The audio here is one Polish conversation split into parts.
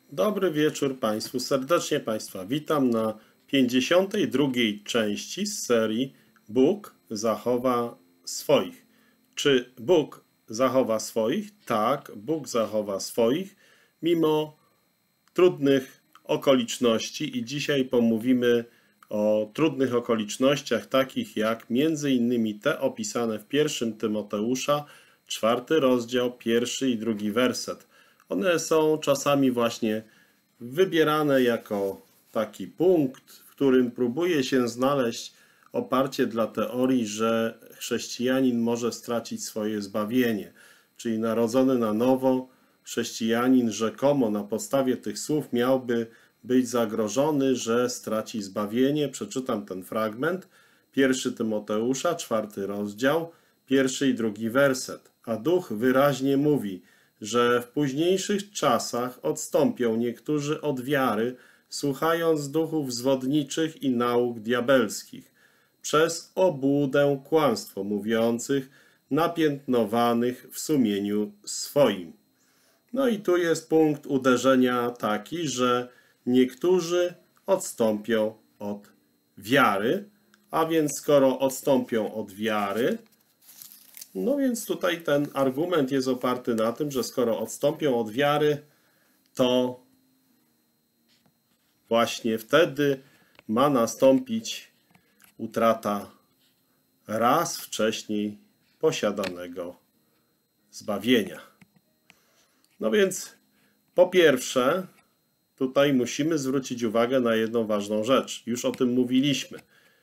Dobry wieczór Państwu. Serdecznie Państwa witam na 52. części z serii Bóg zachowa swoich. Czy Bóg zachowa swoich? Tak, Bóg zachowa swoich mimo trudnych okoliczności i dzisiaj pomówimy o trudnych okolicznościach takich jak między innymi te opisane w 1 Tymoteusza, 4 rozdział, 1 i 2 werset. One są czasami właśnie wybierane jako taki punkt, w którym próbuje się znaleźć oparcie dla teorii, że chrześcijanin może stracić swoje zbawienie. Czyli narodzony na nowo chrześcijanin rzekomo na podstawie tych słów miałby być zagrożony, że straci zbawienie. Przeczytam ten fragment. 1 Tymoteusza, 4 rozdział, 1 i 2 werset. A Duch wyraźnie mówi, że w późniejszych czasach odstąpią niektórzy od wiary, słuchając duchów zwodniczych i nauk diabelskich, przez obłudę kłamstwo mówiących, napiętnowanych w sumieniu swoim. No i tu jest punkt uderzenia taki, że niektórzy odstąpią od wiary, a więc skoro odstąpią od wiary, no więc tutaj ten argument jest oparty na tym, że skoro odstąpią od wiary, to właśnie wtedy ma nastąpić utrata raz wcześniej posiadanego zbawienia. No więc po pierwsze, tutaj musimy zwrócić uwagę na jedną ważną rzecz. Już o tym mówiliśmy,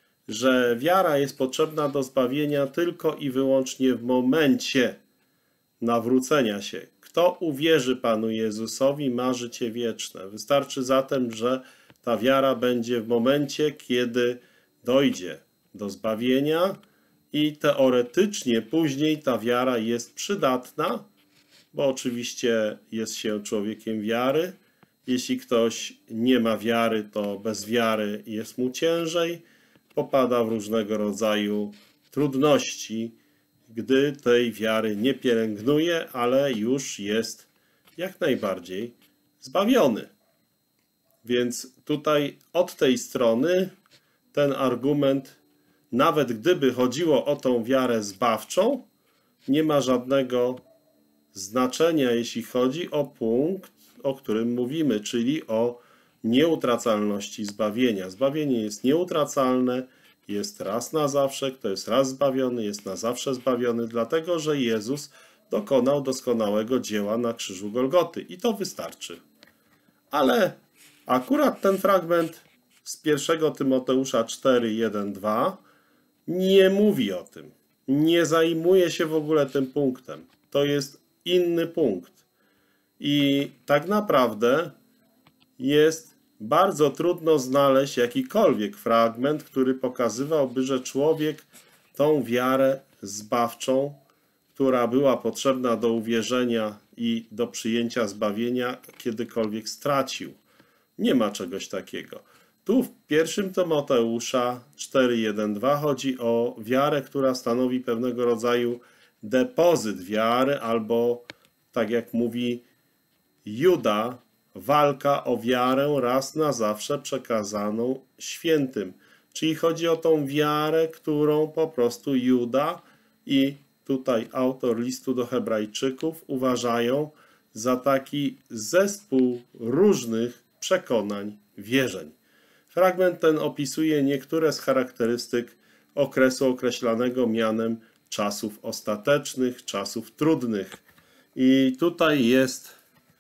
że wiara jest potrzebna do zbawienia tylko i wyłącznie w momencie nawrócenia się. Kto uwierzy Panu Jezusowi, ma życie wieczne. Wystarczy zatem, że ta wiara będzie w momencie, kiedy dojdzie do zbawienia i teoretycznie później ta wiara jest przydatna, bo oczywiście jest się człowiekiem wiary. Jeśli ktoś nie ma wiary, to bez wiary jest mu ciężej. Popada w różnego rodzaju trudności, gdy tej wiary nie pielęgnuje, ale już jest jak najbardziej zbawiony. Więc tutaj od tej strony ten argument, nawet gdyby chodziło o tą wiarę zbawczą, nie ma żadnego znaczenia, jeśli chodzi o punkt, o którym mówimy, czyli o nieutracalności zbawienia. Zbawienie jest nieutracalne, jest raz na zawsze, kto jest raz zbawiony, jest na zawsze zbawiony, dlatego że Jezus dokonał doskonałego dzieła na krzyżu Golgoty i to wystarczy. Ale akurat ten fragment z 1 Tymoteusza 4, 1, 2 nie mówi o tym. Nie zajmuje się w ogóle tym punktem. To jest inny punkt. I tak naprawdę jest bardzo trudno znaleźć jakikolwiek fragment, który pokazywałby, że człowiek tą wiarę zbawczą, która była potrzebna do uwierzenia i do przyjęcia zbawienia, kiedykolwiek stracił. Nie ma czegoś takiego. Tu w 1 Tymoteusza 4:1-2 chodzi o wiarę, która stanowi pewnego rodzaju depozyt wiary, albo tak jak mówi Juda, walka o wiarę raz na zawsze przekazaną świętym. Czyli chodzi o tą wiarę, którą po prostu Juda i tutaj autor listu do Hebrajczyków uważają za taki zespół różnych przekonań, wierzeń. Fragment ten opisuje niektóre z charakterystyk okresu określanego mianem czasów ostatecznych, czasów trudnych. I tutaj jest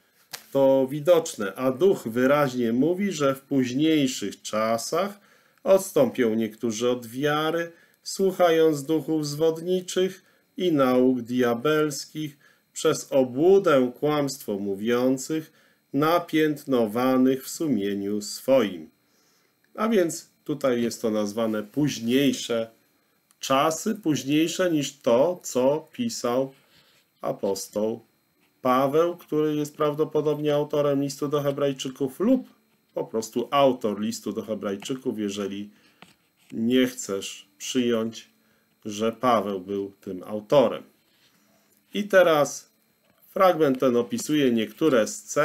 to widoczne, a Duch wyraźnie mówi, że w późniejszych czasach odstąpią niektórzy od wiary, słuchając duchów zwodniczych i nauk diabelskich, przez obłudę kłamstwo mówiących, napiętnowanych w sumieniu swoim. A więc tutaj jest to nazwane późniejsze czasy, późniejsze niż to, co pisał apostoł Paweł, który jest prawdopodobnie autorem listu do Hebrajczyków, lub po prostu autor listu do Hebrajczyków, jeżeli nie chcesz przyjąć, że Paweł był tym autorem. I teraz fragment ten opisuje niektóre z cech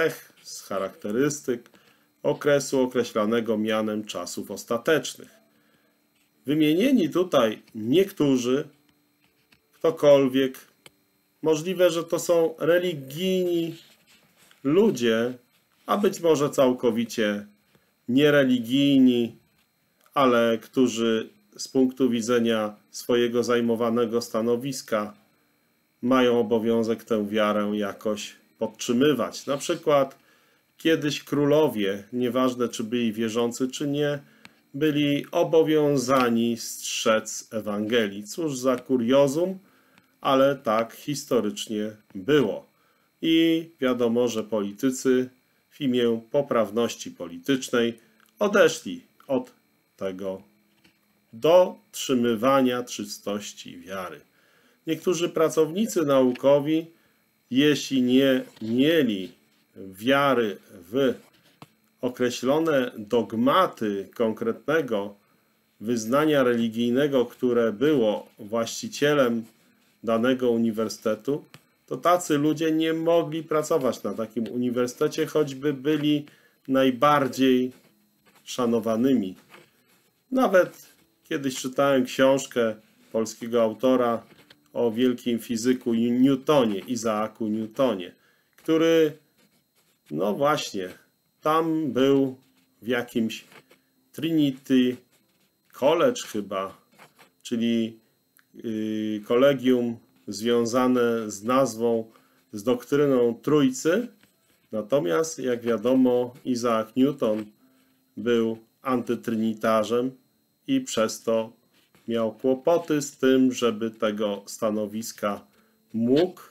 z charakterystyk okresu określanego mianem czasów ostatecznych. Wymienieni tutaj niektórzy, ktokolwiek, możliwe, że to są religijni ludzie, a być może całkowicie niereligijni, ale którzy z punktu widzenia swojego zajmowanego stanowiska mają obowiązek tę wiarę jakoś podtrzymywać. Na przykład kiedyś królowie, nieważne czy byli wierzący czy nie, byli obowiązani strzec Ewangelii. Cóż za kuriozum, ale tak historycznie było. I wiadomo, że politycy w imię poprawności politycznej odeszli od tego dotrzymywania czystości wiary. Niektórzy pracownicy naukowi, jeśli nie mieli wiary w określone dogmaty konkretnego wyznania religijnego, które było właścicielem danego uniwersytetu, to tacy ludzie nie mogli pracować na takim uniwersytecie, choćby byli najbardziej szanowanymi. Nawet kiedyś czytałem książkę polskiego autora o wielkim fizyku Newtonie, Isaacu Newtonie, który, no właśnie, tam był w jakimś Trinity College chyba, czyli kolegium związane z nazwą, z doktryną Trójcy. Natomiast, jak wiadomo, Isaac Newton był antytrynitarzem i przez to miał kłopoty z tym, żeby tego stanowiska mógł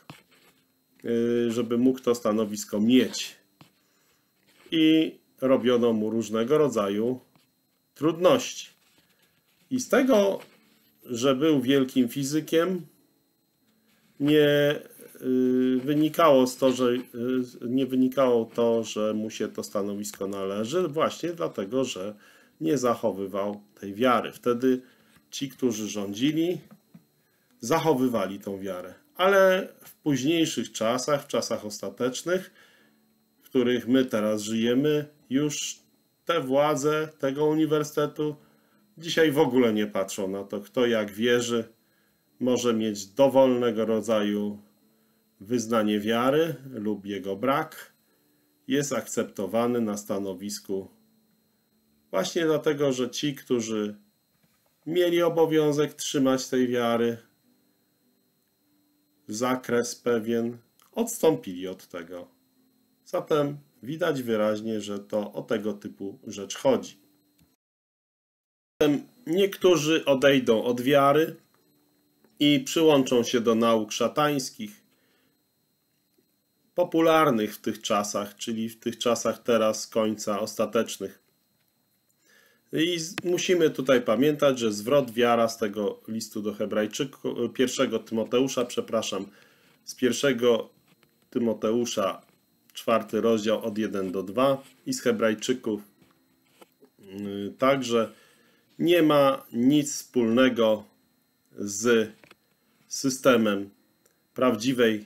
to stanowisko mieć. I robiono mu różnego rodzaju trudności. I z tego, że był wielkim fizykiem, nie wynikało to, że mu się to stanowisko należy, właśnie dlatego, że nie zachowywał tej wiary. Wtedy ci, którzy rządzili, zachowywali tą wiarę. Ale w późniejszych czasach, w czasach ostatecznych, w których my teraz żyjemy, już te władze tego uniwersytetu dzisiaj w ogóle nie patrzą na to, kto jak wierzy, może mieć dowolnego rodzaju wyznanie wiary lub jego brak, jest akceptowany na stanowisku właśnie dlatego, że ci, którzy mieli obowiązek trzymać tej wiary, zakres pewien, odstąpili od tego. Zatem widać wyraźnie, że to o tego typu rzecz chodzi. Zatem niektórzy odejdą od wiary i przyłączą się do nauk szatańskich, popularnych w tych czasach, czyli w tych czasach teraz końca ostatecznych. I musimy tutaj pamiętać, że zwrot wiara z tego listu do Hebrajczyków, z 1 Tymoteusza 4 rozdział od 1 do 2 i z Hebrajczyków także nie ma nic wspólnego z systemem prawdziwej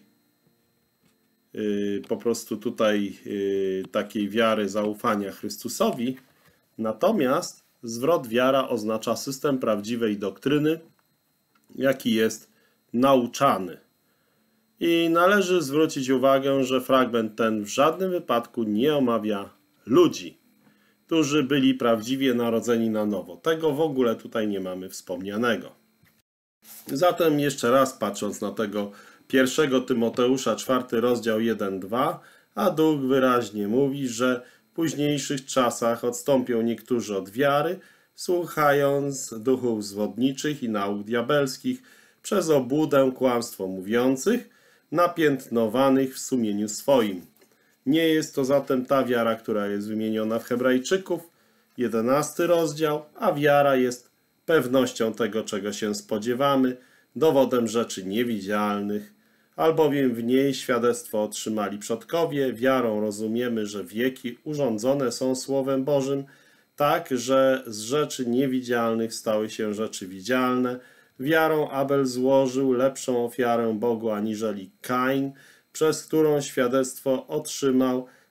po prostu tutaj takiej wiary, zaufania Chrystusowi. Natomiast zwrot wiara oznacza system prawdziwej doktryny, jaki jest nauczany. I należy zwrócić uwagę, że fragment ten w żadnym wypadku nie omawia ludzi, którzy byli prawdziwie narodzeni na nowo. Tego w ogóle tutaj nie mamy wspomnianego. Zatem jeszcze raz patrząc na tego 1 Tymoteusza 4 rozdział 1-2, a Duch wyraźnie mówi, że w późniejszych czasach odstąpią niektórzy od wiary, słuchając duchów zwodniczych i nauk diabelskich, przez obłudę kłamstwo mówiących, napiętnowanych w sumieniu swoim. Nie jest to zatem ta wiara, która jest wymieniona w Hebrajczyków, 11 rozdział, a wiara jest pewnością tego, czego się spodziewamy, dowodem rzeczy niewidzialnych, albowiem w niej świadectwo otrzymali przodkowie, wiarą rozumiemy, że wieki urządzone są Słowem Bożym, tak, że z rzeczy niewidzialnych stały się rzeczy widzialne. Wiarą Abel złożył lepszą ofiarę Bogu aniżeli Kain, przez którą świadectwo otrzymał,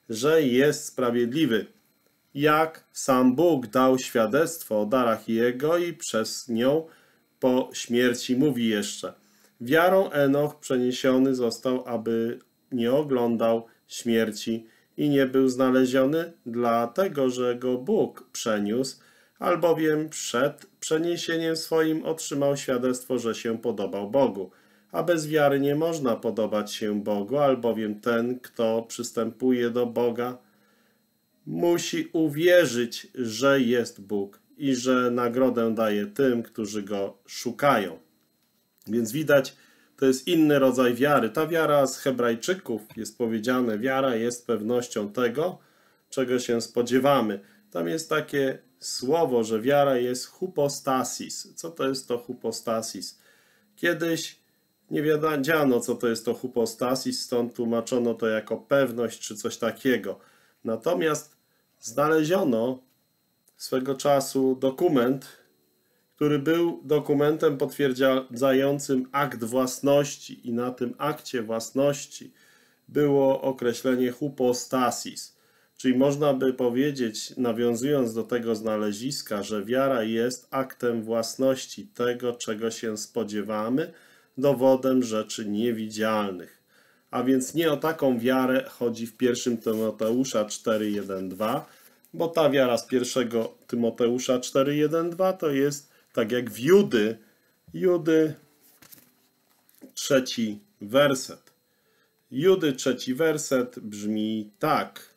że jest sprawiedliwy. Jak sam Bóg dał świadectwo o darach Jego i przez nią po śmierci mówi jeszcze: wiarą Enoch przeniesiony został, aby nie oglądał śmierci i nie był znaleziony, dlatego że go Bóg przeniósł, albowiem przed przeniesieniem swoim otrzymał świadectwo, że się podobał Bogu. A bez wiary nie można podobać się Bogu, albowiem ten, kto przystępuje do Boga, musi uwierzyć, że jest Bóg i że nagrodę daje tym, którzy Go szukają. Więc widać, to jest inny rodzaj wiary. Ta wiara z Hebrajczyków jest powiedziane, wiara jest pewnością tego, czego się spodziewamy. Tam jest takie słowo, że wiara jest hypostasis. Co to jest to hypostasis? Kiedyś nie wiedziano, co to jest to hypostasis, stąd tłumaczono to jako pewność czy coś takiego. Natomiast znaleziono swego czasu dokument, który był dokumentem potwierdzającym akt własności i na tym akcie własności było określenie hypostasis. Czyli można by powiedzieć, nawiązując do tego znaleziska, że wiara jest aktem własności tego, czego się spodziewamy, dowodem rzeczy niewidzialnych. A więc nie o taką wiarę chodzi w 1 Tymoteusza 4:1-2, bo ta wiara z 1 Tymoteusza 4:1-2 to jest tak jak w Judy 3 werset. Judy 3 werset brzmi tak.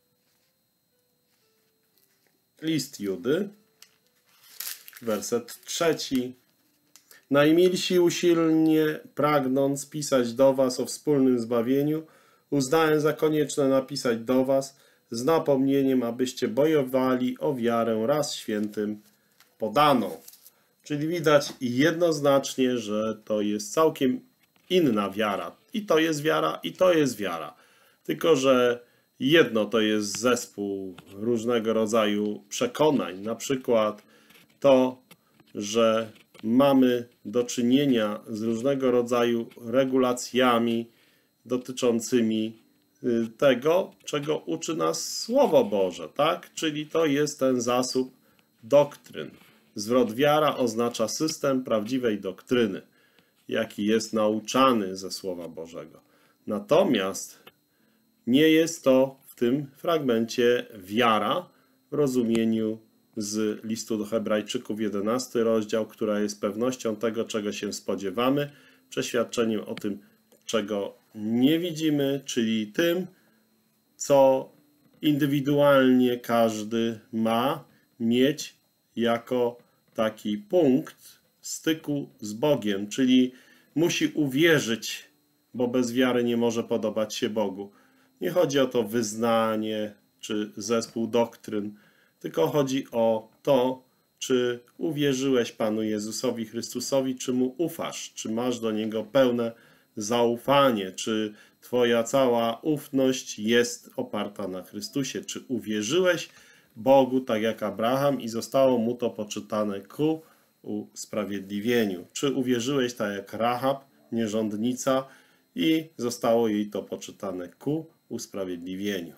List Judy, werset 3. Najmilsi usilnie pragnąc pisać do was o wspólnym zbawieniu, uznałem za konieczne napisać do was z napomnieniem, abyście bojowali o wiarę raz świętym podaną. Czyli widać jednoznacznie, że to jest całkiem inna wiara. I to jest wiara, i to jest wiara. Tylko że jedno to jest zespół różnego rodzaju przekonań. Na przykład to, że mamy do czynienia z różnego rodzaju regulacjami dotyczącymi tego, czego uczy nas Słowo Boże, tak? Czyli to jest ten zasób doktryn. Zwrot wiara oznacza system prawdziwej doktryny, jaki jest nauczany ze Słowa Bożego. Natomiast nie jest to w tym fragmencie wiara w rozumieniu z listu do Hebrajczyków 11 rozdział, która jest pewnością tego, czego się spodziewamy, przeświadczeniem o tym, czego nie widzimy, czyli tym, co indywidualnie każdy ma mieć jako taki punkt styku z Bogiem, czyli musi uwierzyć, bo bez wiary nie może podobać się Bogu. Nie chodzi o to wyznanie czy zespół doktryn, tylko chodzi o to, czy uwierzyłeś Panu Jezusowi Chrystusowi, czy Mu ufasz, czy masz do Niego pełne zaufanie, czy Twoja cała ufność jest oparta na Chrystusie, czy uwierzyłeś Bogu tak jak Abraham i zostało mu to poczytane ku usprawiedliwieniu. Czy uwierzyłeś tak jak Rahab, nierządnica, i zostało jej to poczytane ku usprawiedliwieniu.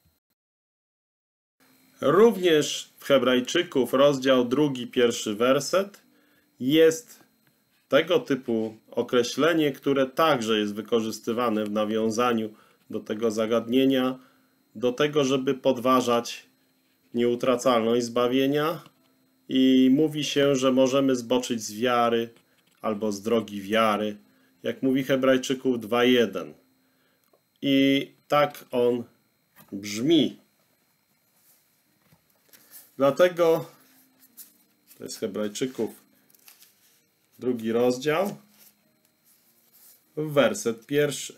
Również w Hebrajczyków, rozdział 2, 1 werset, jest tego typu określenie, które także jest wykorzystywane w nawiązaniu do tego zagadnienia, do tego, żeby podważać nieutracalność zbawienia, i mówi się, że możemy zboczyć z wiary albo z drogi wiary, jak mówi Hebrajczyków 2:1. I tak on brzmi. Dlatego to jest Hebrajczyków 2 rozdział, werset 1.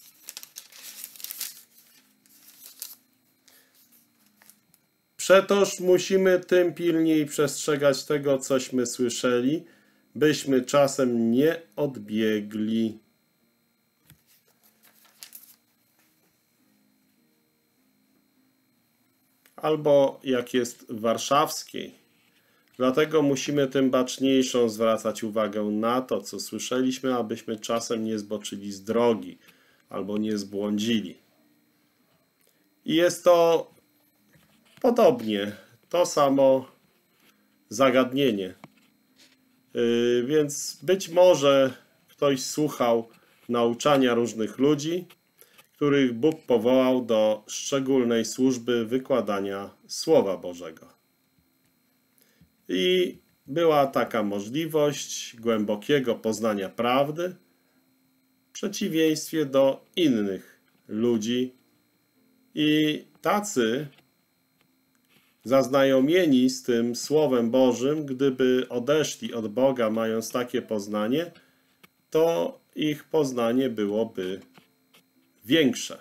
Przetoż musimy tym pilniej przestrzegać tego, cośmy słyszeli, byśmy czasem nie odbiegli. Albo jak jest w warszawskiej. Dlatego musimy tym baczniejszą zwracać uwagę na to, co słyszeliśmy, abyśmy czasem nie zboczyli z drogi albo nie zbłądzili. I jest to podobnie, to samo zagadnienie. Więc być może ktoś słuchał nauczania różnych ludzi, których Bóg powołał do szczególnej służby wykładania Słowa Bożego. I była taka możliwość głębokiego poznania prawdy w przeciwieństwie do innych ludzi. I tacy zaznajomieni z tym Słowem Bożym, gdyby odeszli od Boga, mając takie poznanie, to ich poznanie byłoby większe.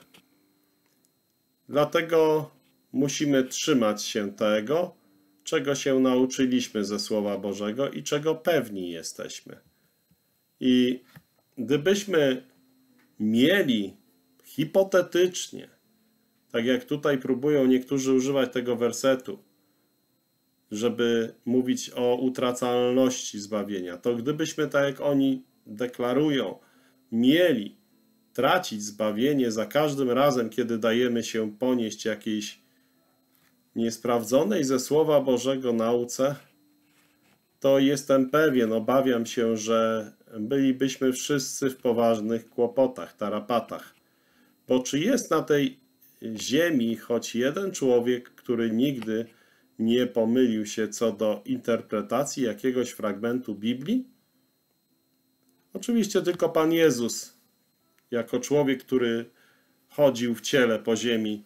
Dlatego musimy trzymać się tego, czego się nauczyliśmy ze Słowa Bożego i czego pewni jesteśmy. I gdybyśmy mieli hipotetycznie, tak jak tutaj próbują niektórzy używać tego wersetu, żeby mówić o utracalności zbawienia, to gdybyśmy, tak jak oni deklarują, mieli tracić zbawienie za każdym razem, kiedy dajemy się ponieść jakiejś niesprawdzonej ze Słowa Bożego nauce, to jestem pewien, obawiam się, że bylibyśmy wszyscy w poważnych kłopotach, tarapatach. Bo czy jest na tej ziemi choć jeden człowiek, który nigdy nie pomylił się co do interpretacji jakiegoś fragmentu Biblii? Oczywiście tylko Pan Jezus, jako człowiek, który chodził w ciele po ziemi,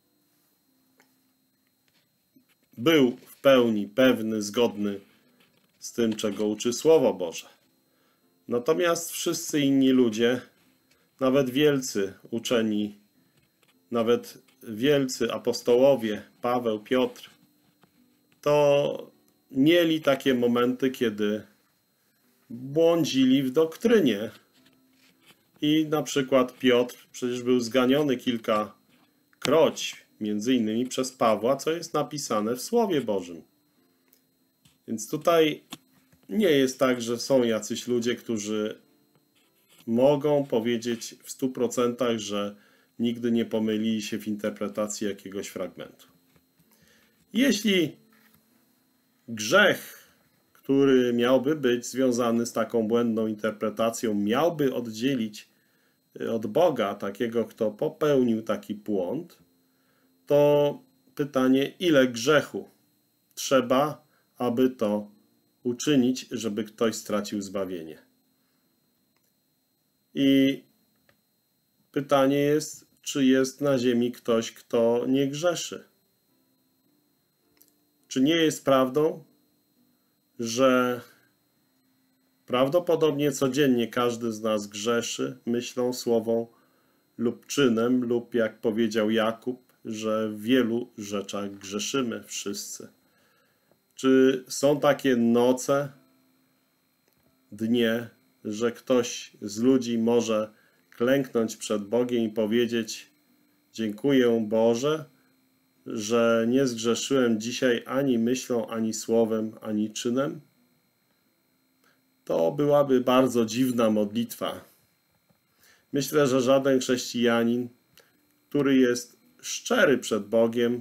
był w pełni pewny, zgodny z tym, czego uczy Słowo Boże. Natomiast wszyscy inni ludzie, nawet wielcy uczeni, nawet wielcy apostołowie, Paweł, Piotr, to mieli takie momenty, kiedy błądzili w doktrynie. I na przykład Piotr przecież był zganiony kilkakroć, między innymi przez Pawła, co jest napisane w Słowie Bożym. Więc tutaj nie jest tak, że są jacyś ludzie, którzy mogą powiedzieć w 100%, że nigdy nie pomylili się w interpretacji jakiegoś fragmentu. Jeśli grzech, który miałby być związany z taką błędną interpretacją, miałby oddzielić od Boga takiego, kto popełnił taki błąd, to pytanie, ile grzechu trzeba, aby to uczynić, żeby ktoś stracił zbawienie. I pytanie jest, czy jest na ziemi ktoś, kto nie grzeszy? Czy nie jest prawdą, że prawdopodobnie codziennie każdy z nas grzeszy myślą, słową lub czynem, lub jak powiedział Jakub, że w wielu rzeczach grzeszymy wszyscy? Czy są takie noce, dnie, że ktoś z ludzi może klęknąć przed Bogiem i powiedzieć: dziękuję Boże, że nie zgrzeszyłem dzisiaj ani myślą, ani słowem, ani czynem? To byłaby bardzo dziwna modlitwa. Myślę, że żaden chrześcijanin, który jest szczery przed Bogiem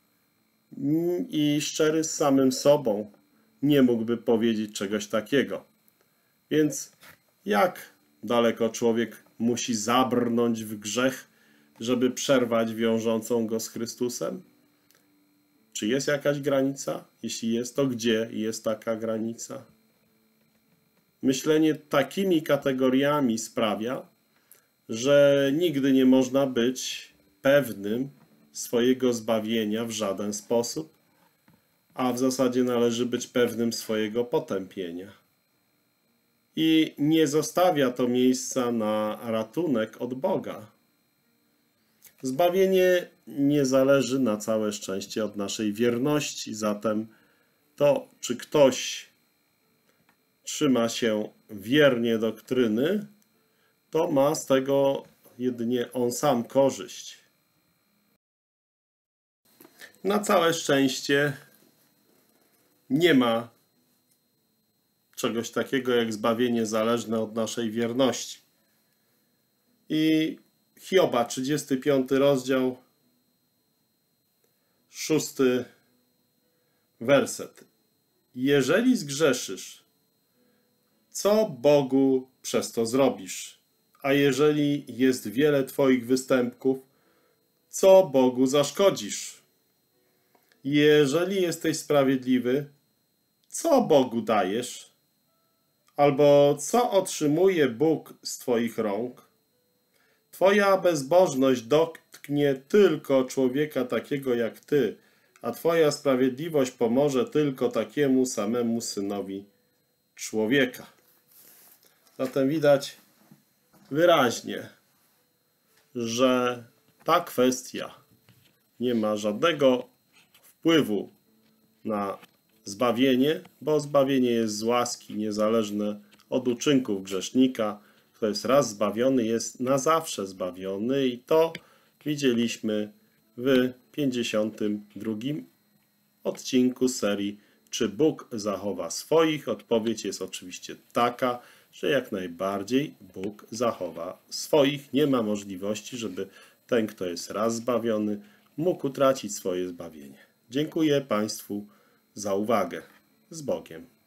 i szczery z samym sobą, nie mógłby powiedzieć czegoś takiego. Więc jak daleko człowiek musi zabrnąć w grzech, żeby przerwać wiążącą go z Chrystusem? Czy jest jakaś granica? Jeśli jest, to gdzie jest taka granica? Myślenie takimi kategoriami sprawia, że nigdy nie można być pewnym swojego zbawienia w żaden sposób, a w zasadzie należy być pewnym swojego potępienia. I nie zostawia to miejsca na ratunek od Boga. Zbawienie nie zależy na całe szczęście od naszej wierności, zatem to, czy ktoś trzyma się wiernie doktryny, to ma z tego jedynie on sam korzyść. Na całe szczęście nie ma czegoś takiego jak zbawienie zależne od naszej wierności. I Hioba, 35 rozdział, 6 werset. Jeżeli zgrzeszysz, co Bogu przez to zrobisz? A jeżeli jest wiele twoich występków, co Bogu zaszkodzisz? Jeżeli jesteś sprawiedliwy, co Bogu dajesz? Albo co otrzymuje Bóg z twoich rąk? Twoja bezbożność dotknie tylko człowieka takiego jak ty, a twoja sprawiedliwość pomoże tylko takiemu samemu synowi człowieka. Zatem widać wyraźnie, że ta kwestia nie ma żadnego wpływu na zbawienie, bo zbawienie jest z łaski, niezależne od uczynków grzesznika. Kto jest raz zbawiony, jest na zawsze zbawiony i to widzieliśmy w 52 odcinku serii Czy Bóg zachowa swoich? Odpowiedź jest oczywiście taka, że jak najbardziej Bóg zachowa swoich. Nie ma możliwości, żeby ten, kto jest raz zbawiony, mógł utracić swoje zbawienie. Dziękuję Państwu za uwagę. Z Bogiem.